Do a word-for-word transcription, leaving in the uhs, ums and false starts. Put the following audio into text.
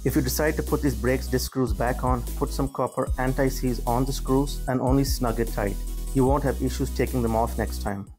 If you decide to put these brakes disc screws back on, put some copper anti-seize on the screws and only snug it tight. You won't have issues taking them off next time.